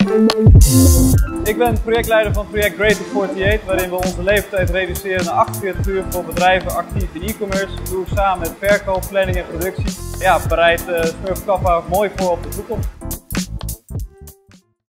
Ik ben projectleider van het project Greater48, waarin we onze leeftijd reduceren naar 48 uur voor bedrijven actief in e-commerce. Dat doe ik samen met verkoop, planning en productie. Ja, bereid Smurf Kappa mooi voor op de toekomst.